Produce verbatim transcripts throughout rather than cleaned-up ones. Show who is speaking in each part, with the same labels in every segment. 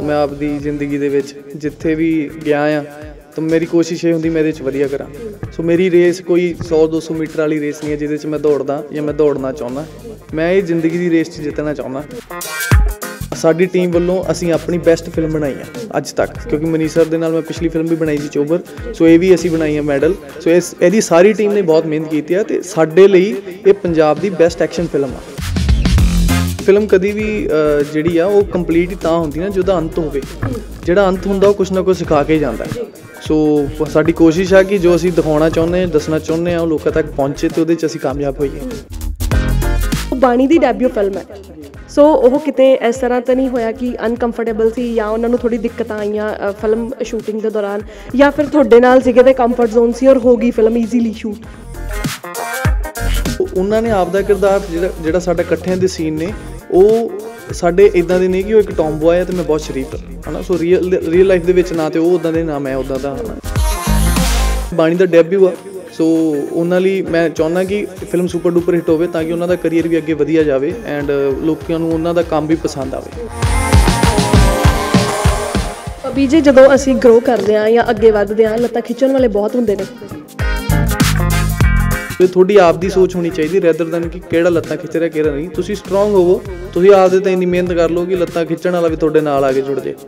Speaker 1: मैं आपकी जिंदगी दे विच जिथे भी गया हाँ तो मेरी कोशिश ये होंदी मैं इहदे च वधिया करा। सो मेरी रेस कोई सौ दो सौ मीटर वाली रेस नहीं है जिहदे च मैं दौड़दा या मैं दौड़ना चाहुंदा। मैं ये जिंदगी की रेस च जितना चाहुंदा। साडी टीम वालों असीं अपनी बेस्ट फिल्म बनाई है अज तक, क्योंकि मनीष सर दे नाल मैं पिछली फिल्म भी बनाई सी चोबर, सो ये भी असीं बनाई है मैडल। सो इस इहदी सारी टीम ने बहुत मेहनत की है ते साडे लई ये पंजाब दी बेस्ट एक्शन फिल्म आ। फिल्म कभी भी जिहड़ी आ वो कंप्लीट ही तां हुंदी ना जिहदा अंत होवे, जिहड़ा अंत हुंदा वो कुछ ना कुछ सिखा के ही जांदा है। सो साडी कोशिश है कि जो असीं दिखाउणा चाहुंदे दसना चाहुंदे आ लोकां तक पहुंचे ते उहदे च असीं कामयाब होईए।
Speaker 2: बाणी दी डेब्यू फिल्म है, सो वो किते इस तरह तो नहीं होया कि अनकंफर्टेबल सी या उन्होंने थोड़ी दिक्कत आईयां फिल्म शूटिंग के दौरान, या फिर तुहाडे नाल सीगे ते कंफर्ट जोन सी और हो गई फिल्म ईजीली शूट?
Speaker 1: उन्होंने आपका किरदार जिहड़ा साडा इकट्ठियां दे सीन ने वो साडे इदां दे नहीं कि वो एक टॉम बॉय है तो मैं बहुत शरीफ है ना। सो रियल रियल लाइफ दे विच ना तो वो उदां दे ना मैं उदां दा हाँ। बाणी दा डेब्यू आ, सो उन्हां लई मैं चाहुंदा कि फिल्म सुपर डुपर हिट होवे ताकि उन्हां दा करियर भी अगे वधिया जावे एंड लोकां नूं उन्हां दा काम भी पसंद आवे।
Speaker 2: अभी जे जदों असीं ग्रो करदे आ या अगे वधदे आ लत्तां खिच्चण वाले बहुत हुंदे ने,
Speaker 1: तो थोड़ी आप दी सोच होनी चाहिए रैदर दैन कि केड़ा लत्तां खिच रहा केड़ा नहीं। तुसीं स्ट्रोंग होवो, तुसीं आपदे ते इन्नी मेहनत कर लो कि लत्तां खिच्चण वाला भी तुहाडे नाल आके जुड़ जाए।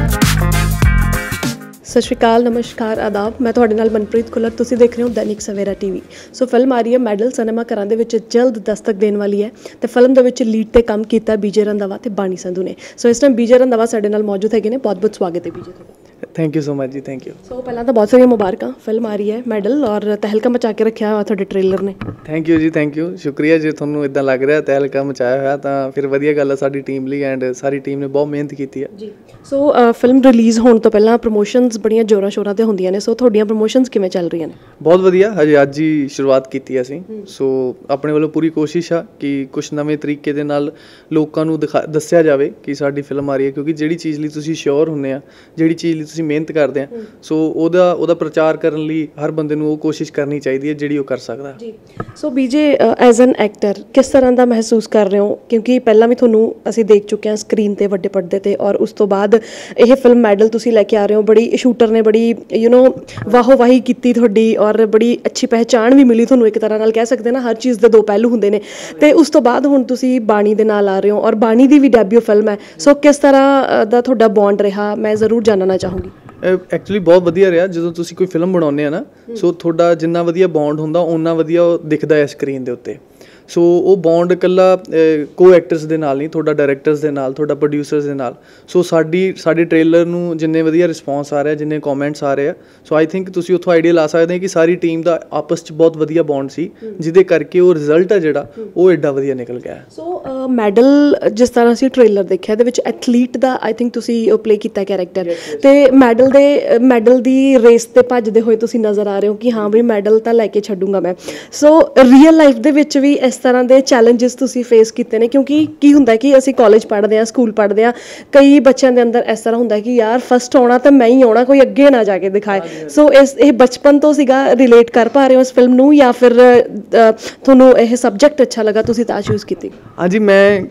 Speaker 2: सत श्री अकाल, नमस्कार, आदाब। मैं तुहाडे नाल मनप्रीत खुल्लर, तुसीं देख रहे हो Dainik Savera TV. So film आ रही है मैडल, सिनेमा घरां दे विच जल्द दस्तक देने वाली है तो फिल्म दे विच लीड ते काम कीता बीजे रंधावा ते बाणी संधू ने। सो इस टाइम बीजे रंधावा साडे नाल मौजूद हैगे ने। बहुत बहुत स्वागत है बीजे तुहाडा।
Speaker 1: थैंक यू सो मच जी, थैंक यू।
Speaker 2: सो पहला तो बहुत सारी मुबारक, फिल्म आ रही है मैडल और तहलका मचा के रखा हुआ थोड़े ट्रेलर ने।
Speaker 1: थैंक यू जी, थैंक यू, शुक्रिया जो थोनों इदा लग रहा तहलका मचाया हुआ तो फिर वधिया गल है साडी टीम लई एंड सारी टीम ने बहुत मेहनत की है जी।
Speaker 2: सो फिल्म रिलीज़ होने तो पहला प्रमोशनस बड़ियां जोरां शोरां ते होंदियां ने, सो तुहाडीआं प्रमोशनस किवें चल रही ने?
Speaker 1: बहुत वधिया, हजे अज ही शुरुआत की असीं। सो अपने वालों पूरी कोशिश आ कि कुछ नवे तरीके दे नाल लोकां नूं दिखा दस्सिया जावे कि साडी फिल्म आ रही है, क्योंकि जिहड़ी चीज़ लई तुसीं श्योर हुंदे आ, जिहड़ी चीज़ लई तुसीं मेहनत करदे आ, सो ਉਹਦਾ ਉਹਦਾ ਪ੍ਰਚਾਰ ਕਰਨ ਲਈ ਹਰ ਬੰਦੇ ਨੂੰ ਉਹ ਕੋਸ਼ਿਸ਼ ਕਰਨੀ ਚਾਹੀਦੀ ਹੈ ਜਿਹੜੀ ਉਹ ਕਰ ਸਕਦਾ
Speaker 2: ਜੀ। ਸੋ ਬੀਜੇ ਐਜ਼ ਐਨ ਐਕਟਰ ਕਿਸ ਤਰ੍ਹਾਂ ਦਾ ਮਹਿਸੂਸ ਕਰ ਰਹੇ ਹੋ, ਕਿਉਂਕਿ ਪਹਿਲਾਂ ਵੀ ਤੁਹਾਨੂੰ ਅਸੀਂ ਦੇਖ ਚੁੱਕੇ ਹਾਂ ਸਕਰੀਨ ਤੇ ਵੱਡੇ ਪਰਦੇ ਤੇ, ਔਰ ਉਸ ਤੋਂ ਬਾਅਦ ਇਹ ਫਿਲਮ ਮੈਡਲ ਤੁਸੀਂ ਲੈ ਕੇ ਆ ਰਹੇ ਹੋ, ਬੜੀ ਸ਼ੂਟਰ ਨੇ ਬੜੀ ਯੂ نو ਵਾਹੋ ਵਾਹੀ ਕੀਤੀ ਤੁਹਾਡੀ ਔਰ ਬੜੀ ਅੱਛੀ ਪਹਿਚਾਣ ਵੀ ਮਿਲੀ ਤੁਹਾਨੂੰ, ਇੱਕ ਤਰ੍ਹਾਂ ਨਾਲ ਕਹਿ ਸਕਦੇ ਨਾ ਹਰ ਚੀਜ਼ ਦੇ ਦੋ ਪਹਿਲੂ ਹੁੰਦੇ ਨੇ। ਤੇ ਉਸ ਤੋਂ ਬਾਅਦ ਹੁਣ ਤੁਸੀਂ ਬਾਣੀ ਦੇ ਨਾਲ ਆ ਰਹੇ ਹੋ ਔਰ ਬਾਣੀ ਦੀ ਵੀ ਡੈਬਿਊ ਫਿਲਮ ਹੈ, ਸੋ ਕਿਸ ਤਰ੍ਹਾਂ ਦਾ ਤੁਹਾਡਾ ਬੌਂਡ ਰਿਹਾ ਮੈਂ ਜ਼ਰੂਰ ਜਾਣਨਾ ਚਾਹੂੰਗੀ।
Speaker 1: एक्चुअली बहुत वधिया रहा जो तुसीं कोई फिल्म बनाउने आ ना, सो थोड़ा जिन्ना वधिया बॉन्ड हुंदा उन्ना वधिया दिखदा है स्क्रीन दे उत्ते। सो वो बॉन्ड कल्ला को एक्टर्स दे नाल नहीं, थोड़ा डायरैक्टर्स दे नाल, थोड़ा प्रोड्यूसर्स दे नाल। सो साडी साडी ट्रेलर नूं जिन्ने वधिया रिस्पॉन्स आ रहा, जिन्ने कॉमेंट्स आ रहे, सो आई थिंक तुसीं उत्थों आइडिया ला सकदे कि सारी टीम दा आपस च बहुत वधिया बॉन्ड सी, जिहदे करके वो रिजल्ट है जिहड़ा वो एडा वधिया निकल गया।
Speaker 2: सो मैडल जिस तरह असीं ट्रेलर देखिया दे विच एथलीट दा आई थिंक तुसीं प्ले कीता कैरेक्टर, ते मैडल दे मैडल दी रेस ते भजदे होए तुसीं नज़र आ रहे हो कि हाँ बई मैडल तां लैके छड्डूंगा मैं। सो रियल लाइफ दे विच भी इस तरह के चैलेंजेस तुसीं फेस कीते ने, क्योंकि की हुंदा कि असीं कॉलेज पढ़दे आ, स्कूल पढ़दे आ, कई बच्चों के अंदर इस तरह हुंदा कि यार फस्ट आउणा तो मैं ही आउणा, कोई अगे ना जाके दिखाए। सो इस ये बचपन तो सीगा रिलेट कर पा रहे हो इस फिल्म नूं, या फिर तुहानूं यह सबजैक्ट अच्छा लगा तुसीं तां चूज़ कीती?
Speaker 1: हाँ जी,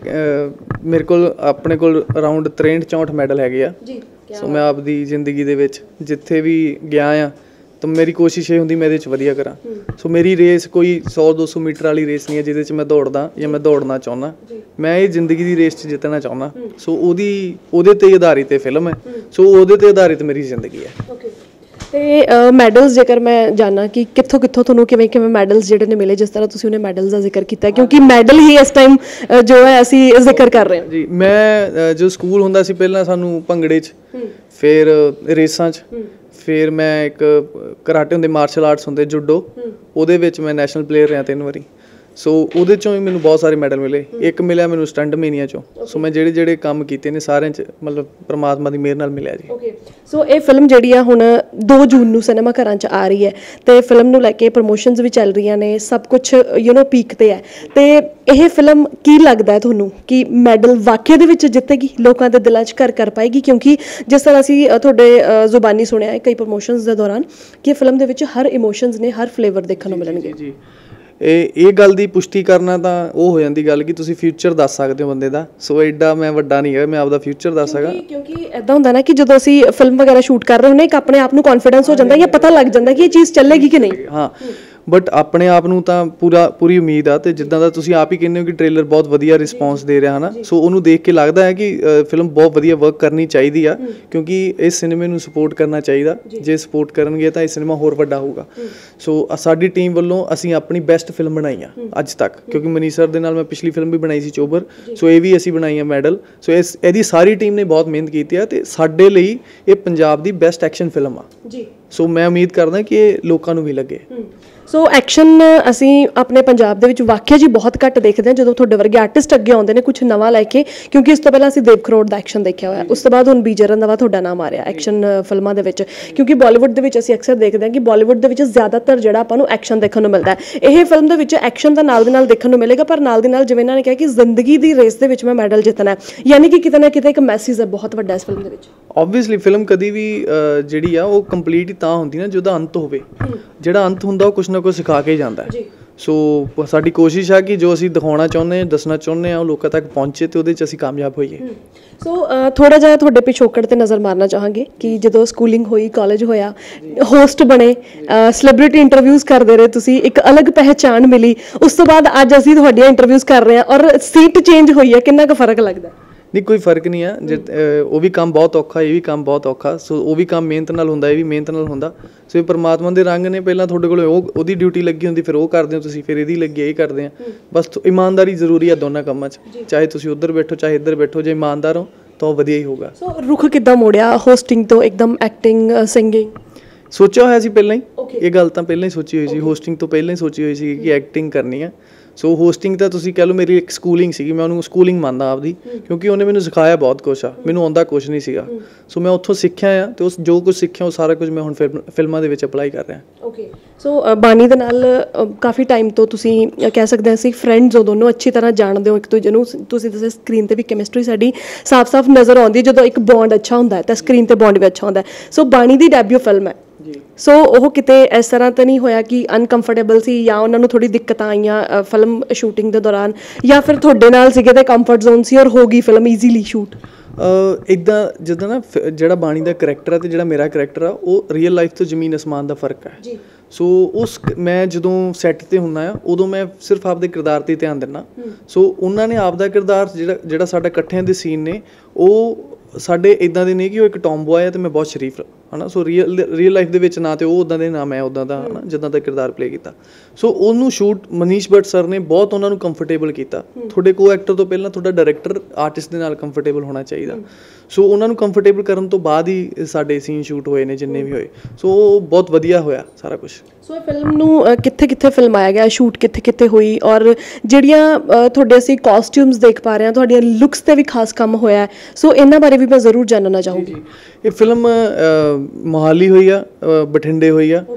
Speaker 1: मैं मेरे को अपने को अराउंड तिरसठ चौंठ मैडल हैगे आ। सो मैं आपकी जिंदगी दे विच जिथे भी गया हाँ तो मेरी कोशिश ये होंदी मैं इहदे च वधिया करा। सो मेरी रेस कोई सौ दो सौ मीटर वाली रेस नहीं है जिहदे च मैं दौड़दा या मैं दौड़ना चाहुंदा। मैं ये जिंदगी की रेस च जितना चाहुंदा। सो ओहदी ओहदे ते आधारित फिल्म है, सो ओहदे ते आधारित मेरी जिंदगी है।
Speaker 2: ਤੇ ਮੈਡਲਸ ਜੇਕਰ ਮੈਂ ਜਾਣਾ ਕਿ ਕਿੱਥੋਂ ਕਿੱਥੋਂ ਤੁਹਾਨੂੰ ਕਿਵੇਂ ਕਿਵੇਂ ਮੈਡਲਸ ਜਿਹੜੇ ਨੇ ਮਿਲੇ, ਜਿਸ ਤਰ੍ਹਾਂ ਤੁਸੀਂ ਉਹਨੇ ਮੈਡਲਸ ਦਾ ਜ਼ਿਕਰ ਕੀਤਾ, ਕਿਉਂਕਿ ਮੈਡਲ ਹੀ ਇਸ ਟਾਈਮ ਜੋ ਹੈ ਅਸੀਂ ਜ਼ਿਕਰ ਕਰ ਰਹੇ ਹਾਂ ਜੀ।
Speaker 1: ਮੈਂ ਜੋ ਸਕੂਲ ਹੁੰਦਾ ਸੀ ਪਹਿਲਾਂ ਸਾਨੂੰ ਭੰਗੜੇ 'ਚ, ਫਿਰ ਰੇਸਾਂ 'ਚ, ਫਿਰ ਮੈਂ ਇੱਕ ਕਰਾਟੇ ਹੁੰਦੇ ਮਾਰਸ਼ਲ ਆਰਟਸ ਹੁੰਦੇ ਜੁਡੋ, ਉਹਦੇ ਵਿੱਚ ਮੈਂ ਨੈਸ਼ਨਲ ਪਲੇਅਰ ਰਿਹਾ ਤਿੰਨ ਵਾਰੀ। सो ਉਹਦੇ ਚੋਂ ਹੀ ਮੈਨੂੰ ਬਹੁਤ ਸਾਰੇ ਮੈਡਲ ਮਿਲੇ। ਇੱਕ ਮਿਲਿਆ ਮੈਨੂੰ ਸਟੰਟ ਮੇਨੀਆ ਚੋਂ। ਸੋ ਮੈਂ ਜਿਹੜੇ ਜਿਹੜੇ ਕੰਮ ਕੀਤੇ ਨੇ ਸਾਰਿਆਂ 'ਚ ਮਤਲਬ ਪਰਮਾਤਮਾ ਦੀ ਮਿਹਰ ਨਾਲ ਮਿਲਿਆ ਜੀ।
Speaker 2: ਓਕੇ, ਸੋ ਇਹ ਫਿਲਮ ਜਿਹੜੀ ਆ ਹੁਣ ਦੋ ਜੂਨ ਨੂੰ ਸਿਨੇਮਾ ਘਰਾਂ 'ਚ ਆ ਰਹੀ ਹੈ ਤੇ ਫਿਲਮ ਨੂੰ ਲੈ ਕੇ ਪ੍ਰਮੋਸ਼ਨਸ ਵੀ ਚੱਲ ਰਹੀਆਂ ਨੇ, ਸਭ ਕੁਝ ਯੂ نو ਪੀਕ ਤੇ ਹੈ। ਤੇ ਇਹ ਫਿਲਮ ਕੀ ਲੱਗਦਾ ਹੈ ਤੁਹਾਨੂੰ ਕਿ ਮੈਡਲ ਵਾਕਿਆ ਦੇ ਵਿੱਚ ਜਿੱਤੇਗੀ, ਲੋਕਾਂ ਦੇ ਦਿਲਾਂ 'ਚ ਘਰ ਕਰ ਪਾਏਗੀ? ਕਿਉਂਕਿ ਜਿਸ ਤਰ੍ਹਾਂ ਅਸੀਂ ਤੁਹਾਡੇ ਜ਼ੁਬਾਨੀ ਸੁਣਿਆ ਕਈ ਪ੍ਰਮੋਸ਼ਨਸ ਦੇ ਦੌਰਾਨ ਕਿ ਫਿਲਮ ਦੇ ਵਿੱਚ ਹਰ ਇਮੋਸ਼ਨਸ ਨੇ, ਹਰ ਫਲੇਵਰ ਦੇਖਣ ਨੂੰ ਮਿਲਣਗੇ।
Speaker 1: ਜੀ, ਇਹ ਇਹ ਗੱਲ ਦੀ ਪੁਸ਼ਟੀ ਕਰਨਾ ਤਾਂ ਉਹ ਹੋ ਜਾਂਦੀ ਗੱਲ ਕਿ ਤੁਸੀਂ ਫਿਊਚਰ ਦੱਸ ਸਕਦੇ ਹੋ ਬੰਦੇ ਦਾ। ਸੋ ਐਡਾ ਮੈਂ ਵੱਡਾ ਨਹੀਂ ਹੈ, ਮੈਂ ਆਪਦਾ ਫਿਊਚਰ ਦੱਸ ਸਕਾਂ।
Speaker 2: ਕਿਉਂਕਿ ਇਦਾਂ ਹੁੰਦਾ ਨਾ ਕਿ ਜਦੋਂ ਅਸੀਂ ਫਿਲਮ ਵਗੈਰਾ ਸ਼ੂਟ ਕਰ ਰਹੇ ਹੁੰਦੇ ਇੱਕ ਆਪਣੇ ਆਪ ਨੂੰ ਕੌਨਫੀਡੈਂਸ ਹੋ ਜਾਂਦਾ ਜਾਂ ਪਤਾ ਲੱਗ ਜਾਂਦਾ ਕਿ ਇਹ ਚੀਜ਼ ਚੱਲੇਗੀ ਕਿ ਨਹੀਂ।
Speaker 1: ਹਾਂ, ਬਟ ਆਪਣੇ ਆਪ ਨੂੰ ਤਾਂ ਪੂਰਾ ਪੂਰੀ ਉਮੀਦ ਆ। ਤੇ ਜਿੱਦਾਂ ਦਾ ਤੁਸੀਂ ਆਪ ਹੀ ਕਹਿੰਦੇ ਹੋ ਕਿ ਟ੍ਰੇਲਰ ਬਹੁਤ ਵਧੀਆ ਰਿਸਪੌਂਸ ਦੇ ਰਿਹਾ ਹੈ ਨਾ, ਸੋ ਉਹਨੂੰ ਦੇਖ ਕੇ ਲੱਗਦਾ ਹੈ ਕਿ ਫਿਲਮ ਬਹੁਤ ਵਧੀਆ ਵਰਕ ਕਰਨੀ ਚਾਹੀਦੀ ਆ, ਕਿਉਂਕਿ ਇਸ ਸਿਨੇਮੇ ਨੂੰ ਸਪੋਰਟ ਕਰਨਾ ਚਾਹੀਦਾ। ਜੇ ਸਪੋਰਟ ਕਰਨਗੇ ਤਾਂ ਇਹ ਸਿਨੇਮਾ ਹੋਰ ਵੱਡਾ ਹੋਊਗਾ। ਸੋ ਸਾਡੀ ਟੀਮ ਵੱਲੋਂ ਅਸੀਂ ਆਪਣੀ ਬੈਸਟ ਫਿਲਮ ਬਣਾਈ ਆ ਅੱਜ ਤੱਕ, ਕਿਉਂਕਿ ਮਨੀਸ਼ ਸਰ ਦੇ ਨਾਲ ਮੈਂ ਪਿਛਲੀ ਫਿਲਮ ਵੀ ਬਣਾਈ ਸੀ ਚੋਬਰ, ਸੋ ਇਹ ਵੀ ਅਸੀਂ ਬਣਾਈ ਆ ਮੈਡਲ। ਸੋ ਇਸ ਇਹਦੀ ਸਾਰੀ ਟੀਮ ਨੇ ਬਹੁਤ ਮਿਹਨਤ ਕੀਤੀ ਆ ਤੇ ਸਾਡੇ ਲਈ ਇਹ ਪੰਜਾਬ ਦੀ ਬੈਸਟ ਐਕਸ਼ਨ ਫਿਲਮ ਆ ਜੀ। ਸੋ ਮੈਂ ਉਮੀਦ ਕਰਦਾ ਕਿ ਇਹ ਲੋਕਾਂ ਨੂੰ ਵੀ ਲੱਗੇ।
Speaker 2: ਸੋ ਐਕਸ਼ਨ ਅਸੀਂ ਆਪਣੇ ਪੰਜਾਬ ਦੇ ਵਿੱਚ ਵਾਕਿਆ ਜੀ ਬਹੁਤ ਘੱਟ ਦੇਖਦੇ ਹਾਂ ਜਦੋਂ ਤੁਹਾਡੇ ਵਰਗੇ ਆਰਟਿਸਟ ਅੱਗੇ ਆਉਂਦੇ ਨੇ ਕੁਝ ਨਵਾਂ ਲੈ ਕੇ, ਕਿਉਂਕਿ ਇਸ ਤੋਂ ਪਹਿਲਾਂ ਅਸੀਂ ਦੇਵ ਕਰੋੜ ਦਾ ਐਕਸ਼ਨ ਦੇਖਿਆ ਹੋਇਆ, ਉਸ ਤੋਂ ਬਾਅਦ ਹੁਣ ਬੀਜੇ ਰੰਧਾਵਾ ਤੁਹਾਡਾ ਨਾਮ ਆ ਰਿਹਾ ਐਕਸ਼ਨ ਫਿਲਮਾਂ ਦੇ ਵਿੱਚ, ਕਿਉਂਕਿ ਬਾਲੀਵੁੱਡ ਦੇ ਵਿੱਚ ਅਸੀਂ ਅਕਸਰ ਦੇਖਦੇ ਹਾਂ ਕਿ ਬਾਲੀਵੁੱਡ ਦੇ ਵਿੱਚ ਜ਼ਿਆਦਾਤਰ ਜਿਹੜਾ ਆਪਾਂ ਨੂੰ ਐਕਸ਼ਨ ਦੇਖਣ ਨੂੰ ਮਿਲਦਾ ਹੈ। ਇਹ ਫਿਲਮ ਦੇ ਵਿੱਚ ਐਕਸ਼ਨ ਦਾ ਨਾਲ ਦੇ ਨਾਲ ਦੇਖਣ ਨੂੰ ਮਿਲੇਗਾ, ਪਰ ਨਾਲ ਦੀ ਨਾਲ ਜਿਵੇਂ ਇਹਨਾਂ ਨੇ ਕਿਹਾ ਕਿ ਜ਼ਿੰਦਗੀ ਦੀ ਰੇਸ ਦੇ ਵਿੱਚ ਮੈਂ ਮੈਡਲ ਜਿੱਤਣਾ ਹੈ, ਯਾਨੀ ਕਿ ਕਿਤੇ ਨਾ ਕਿਤੇ ਇੱਕ ਮੈਸੇਜ ਹੈ ਬਹੁਤ ਵੱਡਾ ਇਸ ਫਿਲਮ ਦੇ ਵਿੱਚ।
Speaker 1: ਓਬਵੀਅਸਲੀ ਫਿਲਮ ਕਦੀ ਵੀ ਜਿਹੜੀ ਆ ਉਹ ਕੰਪਲੀਟ ਹੀ ਤਾਂ ਹੁੰਦੀ ਨਾ ਜਿਹਦਾ ਅੰਤ ਹੋਵੇ। ਜਿਹੜਾ ਅੰਤ ਹੁੰਦਾ ਉਹ ਕੁਛ ਨਾ ਕੁਛ ਸਿਖਾ ਕੇ ਜਾਂਦਾ ਹੈ। ਸੋ ਸਾਡੀ ਕੋਸ਼ਿਸ਼ ਆ ਕਿ ਜੋ ਅਸੀਂ ਦਿਖਾਉਣਾ ਚਾਹੁੰਦੇ ਹਾਂ, ਦੱਸਣਾ ਚਾਹੁੰਦੇ ਹਾਂ, ਉਹ ਲੋਕਾਂ ਤੱਕ ਪਹੁੰਚੇ ਤੇ ਉਹਦੇ 'ਚ ਅਸੀਂ ਕਾਮਯਾਬ ਹੋਈਏ।
Speaker 2: ਸੋ ਥੋੜ੍ਹਾ ਜਿਹਾ ਤੁਹਾਡੇ ਪਿਛੋਕੜ 'ਤੇ ਨਜ਼ਰ ਮਾਰਨਾ ਚਾਹਾਂਗੇ ਕਿ ਜਦੋਂ ਸਕੂਲਿੰਗ ਹੋਈ, ਕਾਲਜ ਹੋਇਆ, ਹੋਸਟ ਬਣੇ, ਸੈਲੀਬ੍ਰਿਟੀ ਇੰਟਰਵਿਊਜ਼ ਕਰਦੇ ਰਹੇ ਤੁਸੀਂ, ਇੱਕ ਅਲੱਗ ਪਹਿਚਾਣ ਮਿਲੀ, ਉਸ ਤੋਂ ਬਾਅਦ ਅੱਜ ਅਸੀਂ ਤੁਹਾਡੀਆਂ ਇੰਟਰਵਿਊਜ਼ ਕਰ ਰਹੇ ਹਾਂ ਔਰ ਸੀਟ ਚੇਂਜ ਹੋਈ ਹੈ, ਕਿੰਨਾ ਕੁ ਫਰਕ ਲੱਗਦਾ?
Speaker 1: ਨਹੀਂ, ਕੋਈ ਫਰਕ ਨਹੀਂ ਆ। ਜੇ ਉਹ ਵੀ ਕੰਮ ਬਹੁਤ ਔਖਾ, ਇਹ ਵੀ ਕੰਮ ਬਹੁਤ ਔਖਾ। ਸੋ ਉਹ ਵੀ ਕੰਮ ਮਿਹਨਤ ਨਾਲ ਹੁੰਦਾ, ਇਹ ਵੀ ਮਿਹਨਤ ਨਾਲ ਹੁੰਦਾ। ਸੋ ਇਹ ਪਰਮਾਤਮਾ ਦੇ ਰੰਗ ਨੇ। ਪਹਿਲਾਂ ਤੁਹਾਡੇ ਕੋਲ ਉਹ ਉਹਦੀ ਡਿਊਟੀ ਲੱਗੀ ਹੁੰਦੀ, ਫਿਰ ਉਹ ਕਰਦੇ ਹੋ ਤੁਸੀਂ, ਫਿਰ ਇਹਦੀ ਲੱਗੀ ਇਹ ਕਰਦੇ ਆ। ਬਸ ਇਮਾਨਦਾਰੀ ਜ਼ਰੂਰੀ ਆ ਦੋਨਾਂ ਕੰਮਾਂ 'ਚ, ਚਾਹੇ ਤੁਸੀਂ ਉੱਧਰ ਬੈਠੋ ਚਾਹੇ ਇੱਧਰ ਬੈਠੋ, ਜੇ ਇਮਾਨਦਾਰ ਹੋ ਤਾਂ ਉਹ ਵਧੀਆ ਹੀ ਹੋਊਗਾ।
Speaker 2: ਸੋ ਰੁਖ ਕਿੱਦਾਂ ਮੋੜਿਆ ਹੋਸਟਿੰਗ ਤੋਂ ਇੱਕਦਮ ਐਕਟਿੰਗ, ਸਿੰਗਿੰਗ?
Speaker 1: ਸੋਚਿਆ ਹੋਇਆ ਸੀ ਪਹਿਲਾਂ ਹੀ, ਇਹ ਗੱਲ ਤਾਂ ਪਹਿਲਾਂ ਹੀ ਸੋਚੀ ਹੋਈ ਸੀ। ਹੋਸਟਿੰਗ ਤੋਂ ਪਹਿਲਾਂ ਹੀ ਸੋਚੀ ਹੋਈ ਸੀ ਕਿ ਐਕਟਿੰਗ ਕਰਨੀ ਆ। ਸੋ ਹੋਸਟਿੰਗ ਤਾਂ ਤੁਸੀਂ ਕਹਿ ਲਓ ਮੇਰੀ ਇੱਕ ਸਕੂਲਿੰਗ ਸੀਗੀ, ਮੈਂ ਉਹਨੂੰ ਸਕੂਲਿੰਗ ਮੰਨਦਾ ਆਪਦੀ, ਕਿਉਂਕਿ ਉਹਨੇ ਮੈਨੂੰ ਸਿਖਾਇਆ ਬਹੁਤ ਕੁਛ ਆ, ਮੈਨੂੰ ਆਉਂਦਾ ਕੁਛ ਨਹੀਂ ਸੀਗਾ। ਸੋ ਮੈਂ ਉੱਥੋਂ ਸਿੱਖਿਆ ਆ ਤੇ ਉਸ ਜੋ ਕੁਛ ਸਿੱਖਿਆ ਉਹ ਸਾਰਾ ਕੁਝ ਮੈਂ ਹੁਣ ਫਿਲਮਾਂ ਦੇ ਵਿੱਚ ਅਪਲਾਈ ਕਰ ਰਿਹਾ।
Speaker 2: ਓਕੇ, ਸੋ ਬਾਨੀ ਦੇ ਨਾਲ ਕਾਫੀ ਟਾਈਮ ਤੋਂ ਤੁਸੀਂ ਕਹਿ ਸਕਦੇ ਹਾਂ ਅਸੀਂ ਫਰੈਂਡਸ ਹੋ, ਦੋਨੋਂ ਅੱਛੀ ਤਰ੍ਹਾਂ ਜਾਣਦੇ ਹੋ ਇੱਕ ਦੂਜੇ ਨੂੰ। ਤੁਸੀਂ ਦੱਸਿਆ ਸਕਰੀਨ ਤੇ ਵੀ ਕੈਮਿਸਟਰੀ ਸਾਡੀ ਸਾਫ਼-ਸਾਫ਼ ਨਜ਼ਰ ਆਉਂਦੀ ਹੈ। ਜਦੋਂ ਇੱਕ ਬੌਂਡ ਅੱਛਾ ਹੁੰਦਾ ਹੈ ਤਾਂ ਸਕਰੀਨ ਤੇ ਬੌਂਡ ਵੀ ਅੱਛਾ ਹੁੰਦਾ ਹੈ। ਸੋ ਬਾਨੀ ਦੀ ਡੈਬਿਊ ਫਿਲਮ ਹੈ ਜੀ, ਸੋ ਉਹ ਕਿਤੇ ਇਸ ਤਰ੍ਹਾਂ ਤਾਂ ਨਹੀਂ ਹੋਇਆ ਕਿ ਅਨਕੰਫਰਟੇਬਲ ਸੀ ਜਾਂ ਉਹਨਾਂ ਨੂੰ ਥੋੜੀ ਦਿੱਕਤਾਂ ਆਈਆਂ ਫਿਲਮ ਸ਼ੂਟਿੰਗ ਦੇ ਦੌਰਾਨ, ਜਾਂ ਫਿਰ ਤੁਹਾਡੇ ਨਾਲ ਸੀਗੇ ਤੇ ਕੰਫਰਟ ਜ਼ੋਨ ਸੀ ਔਰ ਹੋ ਗਈ ਫਿਲਮ ਈਜ਼ੀਲੀ ਸ਼ੂਟ?
Speaker 1: ਇੱਦਾਂ ਜਿੱਦਾਂ ਨਾ ਜਿਹੜਾ ਬਾਣੀ ਦਾ ਕਰੈਕਟਰ ਆ ਤੇ ਜਿਹੜਾ ਮੇਰਾ ਕਰੈਕਟਰ ਆ ਉਹ ਰੀਅਲ ਲਾਈਫ ਤੋਂ ਜ਼ਮੀਨ ਅਸਮਾਨ ਦਾ ਫਰਕ ਹੈ ਜੀ। ਸੋ ਉਸ ਮੈਂ ਜਦੋਂ ਸੈੱਟ 'ਤੇ ਹੁੰਦਾ ਆ ਉਦੋਂ ਮੈਂ ਸਿਰਫ ਆਪਦੇ ਕਿਰਦਾਰ 'ਤੇ ਧਿਆਨ ਦਿੰਦਾ। ਸੋ ਉਹਨਾਂ ਨੇ ਆਪਦਾ ਕਿਰਦਾਰ ਜਿਹੜਾ ਜਿਹੜਾ ਸਾਡਾ ਇਕੱਠਿਆਂ ਦੇ ਸੀਨ ਨੇ ਉਹ ਸਾਡੇ ਇੱਦਾਂ ਦੇ ਨਹੀਂ ਕਿ ਉਹ ਇੱਕ ਟੌਮਬੋਏ ਹੈ ਤੇ ਮੈਂ ਬਹੁਤ ਸ਼ਰੀਫ ਹੈ ਨਾ। ਸੋ ਰੀਅਲ ਰੀਅਲ ਲਾਈਫ ਦੇ ਵਿੱਚ ਨਾ ਤੇ ਉਹ ਉੱਦਾਂ ਦੇ ਨਾ ਮੈਂ ਉੱਦਾਂ ਦਾ ਹੈ ਨਾ ਜਿੱਦਾਂ ਦਾ ਕਿਰਦਾਰ ਪਲੇ ਕੀਤਾ। ਸੋ ਉਹਨੂੰ ਸ਼ੂਟ ਮਨੀਸ਼ ਭੱਟ ਸਰ ਨੇ ਬਹੁਤ ਉਹਨਾਂ ਨੂੰ ਕੰਫਰਟੇਬਲ ਕੀਤਾ। ਤੁਹਾਡੇ ਕੋ ਐਕਟਰ ਤੋਂ ਪਹਿਲਾਂ ਤੁਹਾਡਾ ਡਾਇਰੈਕਟਰ ਆਰਟਿਸਟ ਦੇ ਨਾਲ ਕੰਫਰਟੇਬਲ ਹੋਣਾ ਚਾਹੀਦਾ। ਸੋ ਉਹਨਾਂ ਨੂੰ ਕੰਫਰਟੇਬਲ ਕਰਨ ਤੋਂ ਬਾਅਦ ਹੀ ਸਾਡੇ ਸੀਨ ਸ਼ੂਟ ਹੋਏ ਨੇ ਜਿੰਨੇ ਵੀ ਹੋਏ। ਸੋ ਉਹ ਬਹੁਤ ਵਧੀਆ ਹੋਇਆ ਸਾਰਾ ਕੁਛ।
Speaker 2: ਸੋ ਇਹ ਫਿਲਮ ਨੂੰ ਕਿੱਥੇ ਕਿੱਥੇ ਫਿਲਮਾਇਆ ਗਿਆ, ਸ਼ੂਟ ਕਿੱਥੇ ਕਿੱਥੇ ਹੋਈ, ਔਰ ਜਿਹੜੀਆਂ ਤੁਹਾਡੇ ਅਸੀਂ ਕਾਸਟਿਊਮਸ ਦੇਖ ਪਾ ਰਹੇ ਹਾਂ, ਤੁਹਾਡੀਆਂ ਲੁੱਕਸ 'ਤੇ ਵੀ ਖਾਸ ਕੰਮ ਹੋਇਆ, ਸੋ ਇਹਨਾਂ ਬਾਰੇ ਵੀ ਮੈਂ ਜ਼ਰੂਰ ਜਾਣਨਾ ਚਾਹੂੰਗੀ।
Speaker 1: ਇਹ ਫਿਲਮ ਮੋਹਾਲੀ ਹੋਈ ਆ, ਬਠਿੰਡੇ ਹੋਈ ਆ,